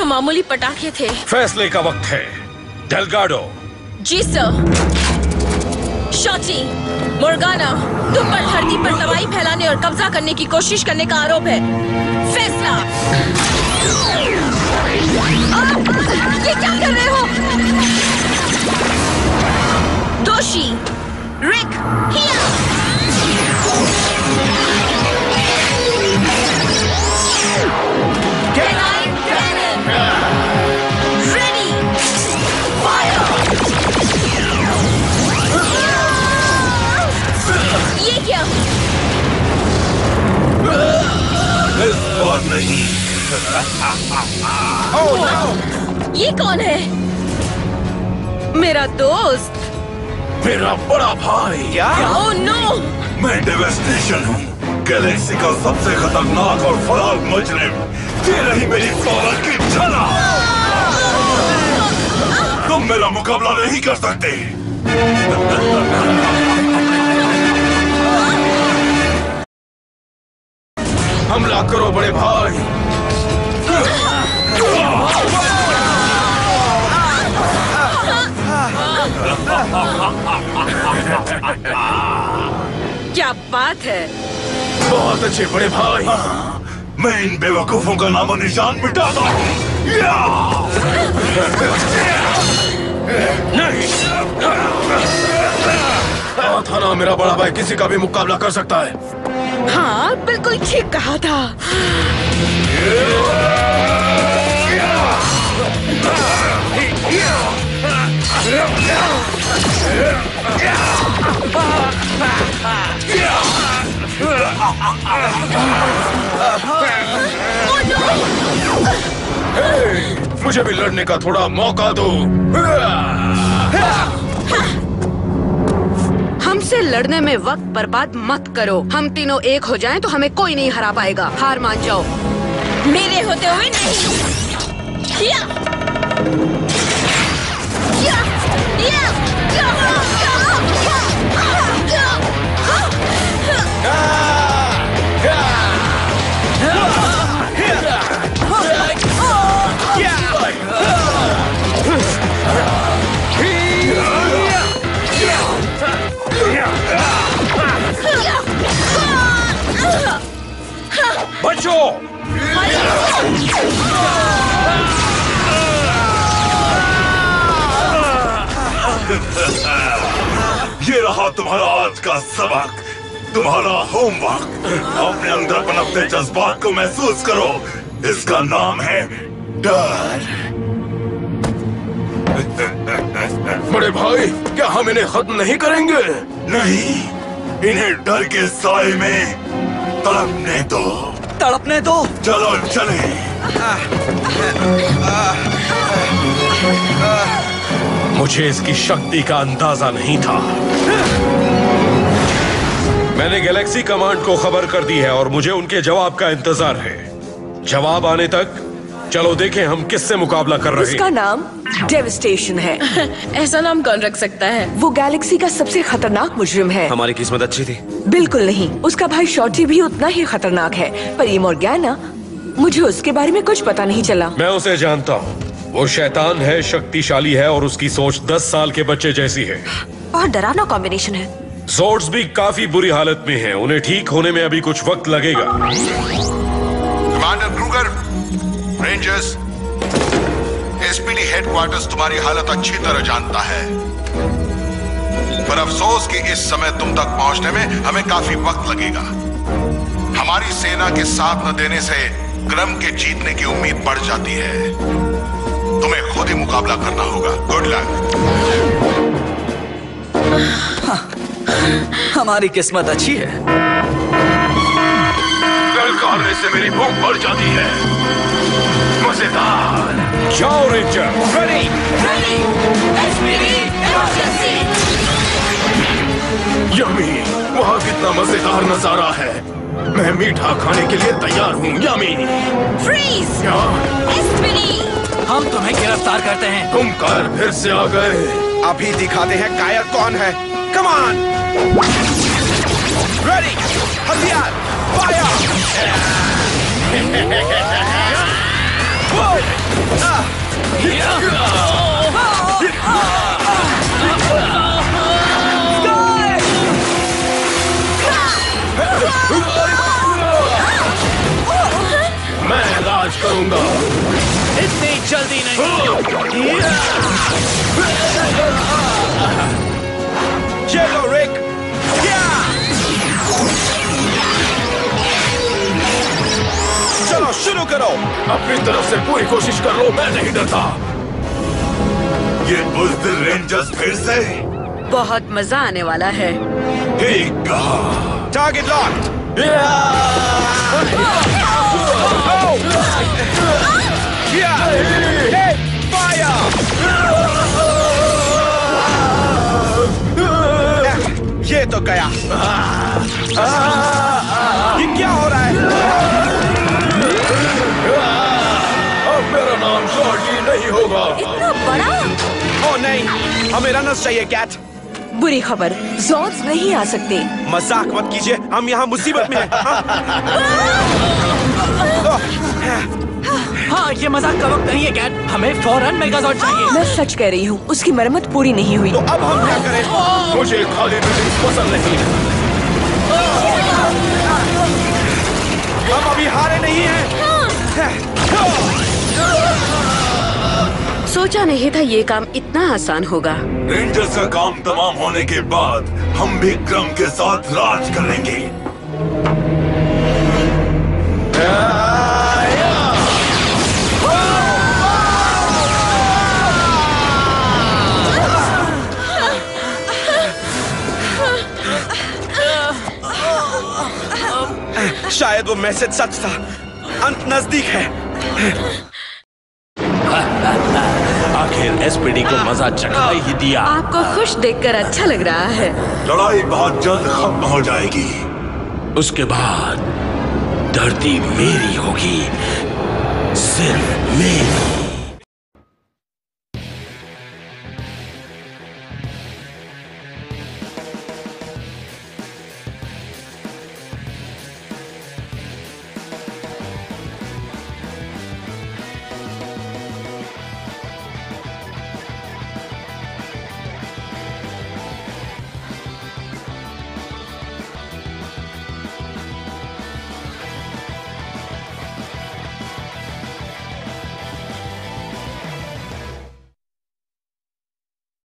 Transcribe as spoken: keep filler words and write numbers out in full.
मामूली पटाखे थे। फैसले का वक्त है। डेलगाडो। जी सर। शॉटी, मोर्गाना, तुम पर धरती पर तबाही फैलाने और कब्जा करने की कोशिश करने का आरोप है। फैसला। आप ये क्या कर रहे हो? दोषी रिक हिया। Ready fire. ये क्या? इस बार नहीं। oh, no! ये कौन है? मेरा दोस्त। मेरा बड़ा भाई। क्या? Oh no! मैं डेवास्टेशन हूँ, गैलेक्सी का सबसे खतरनाक और फरार मुजरिम। ये रही मेरी पावर की झलक। तुम मेरा मुकाबला नहीं कर सकते। हमला करो बड़े भाई। क्या बात है? बहुत अच्छे बड़े भाई। मैं इन बेवकूफों का नामो निशान मिटाता हूँ। नहीं। था ना, मेरा बड़ा भाई किसी का भी मुकाबला कर सकता है। हाँ, बिल्कुल ठीक कहा था। hey, मुझे भी लड़ने का थोड़ा मौका दो। हमसे लड़ने में वक्त बर्बाद मत करो। हम तीनों एक हो जाएं तो हमें कोई नहीं हरा पाएगा। हार मान जाओ। मेरे होते हुए नहीं। या! या! या! या! बचो! ये रहा तुम्हारा आज का सबक, तुम्हारा होमवर्क। अपने अंदर पनपते जज्बात को महसूस करो। इसका नाम है डर। बड़े भाई, क्या हम इन्हें खत्म नहीं करेंगे? नहीं, इन्हें डर के साए में तड़पने दो। तड़पने दो। चलो चले। मुझे इसकी शक्ति का अंदाजा नहीं था। मैंने गैलेक्सी कमांड को खबर कर दी है और मुझे उनके जवाब का इंतजार है। जवाब आने तक चलो देखें हम किससे मुकाबला कर रहे हैं। उसका नाम डेविस्टेशन है। ऐसा नाम कौन रख सकता है? वो गैलेक्सी का सबसे खतरनाक मुजरिम है। हमारी किस्मत अच्छी थी। बिल्कुल नहीं, उसका भाई शॉर्टी भी उतना ही खतरनाक है। पर ये मोर्गाना, मुझे उसके बारे में कुछ पता नहीं चला। मैं उसे जानता हूँ। वो शैतान है, शक्तिशाली है और उसकी सोच दस साल के बच्चे जैसी है। बहुत डरावना कॉम्बिनेशन है। जोर्ड्स भी काफी बुरी हालत में हैं। उन्हें ठीक होने में अभी कुछ वक्त लगेगा। Commander Kruger, rangers, SPD headquarters तुम्हारी हालत अच्छी तरह जानता है, पर अफसोस कि इस समय तुम तक पहुंचने में हमें काफी वक्त लगेगा। हमारी सेना के साथ न देने से क्रम के जीतने की उम्मीद बढ़ जाती है। तुम्हें खुद ही मुकाबला करना होगा। Good luck. हाँ, हमारी किस्मत अच्छी है। ललकारने से मेरी भूख बढ़ जाती है। मजेदार। जाओ ranger. Ready, ready, SPD, emergency. Yummy, वहाँ कितना मजेदार नजारा है। मैं मीठा खाने के लिए तैयार हूँ। यमी। फ्रीज। क्या? एसपीडी। हम तुम्हें गिरफ्तार करते हैं। तुम कायर फिर से आ गए। अभी दिखाते हैं कायर कौन है। Come on. रेडी, हथियार, फायर। मैं राज करूंगा। इतनी जल्दी नहीं। चलो रिक। चलो शुरू करो। अपनी तरफ से पूरी कोशिश कर लो, मैं नहीं डरता। ये बुज़दिल रेंजर्स फिर से। बहुत मजा आने वाला है। ठीक कहा। Target locked. ये तो गया। ये क्या हो रहा है? अब मेरा नाम शॉर्टी नहीं होगा। इतना बड़ा? ओ नहीं, हमें रनर्स चाहिए कैट। बुरी खबर, जॉर्ड्स नहीं आ सकते। मजाक मत कीजिए, हम यहाँ मुसीबत में हैं। हाँ, ये मजाक का वक्त नहीं है कैट। हमें फौरन मेगाजॉर्ड चाहिए। मैं सच कह रही हूँ, उसकी मरम्मत पूरी नहीं हुई। तो अब हम क्या करें? मुझे खाली बिल्डिंग्स पसंद नहीं। हम अभी हारे नहीं हैं। सोचा नहीं था ये काम इतना आसान होगा। रेंजर्स का काम तमाम होने के बाद हम भी क्रम के साथ राज करेंगे। शायद वो मैसेज सच था। अंत नजदीक है। आखिर एसपीडी को मजा चखा ही दिया। आपको खुश देखकर अच्छा लग रहा है। लड़ाई बहुत जल्द खत्म हो जाएगी। उसके बाद धरती मेरी होगी, सिर्फ मेरी।